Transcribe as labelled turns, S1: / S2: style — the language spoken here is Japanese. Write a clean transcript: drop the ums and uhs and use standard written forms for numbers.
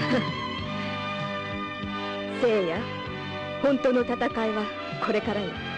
S1: 聖夜、本当の戦いはこれからよ。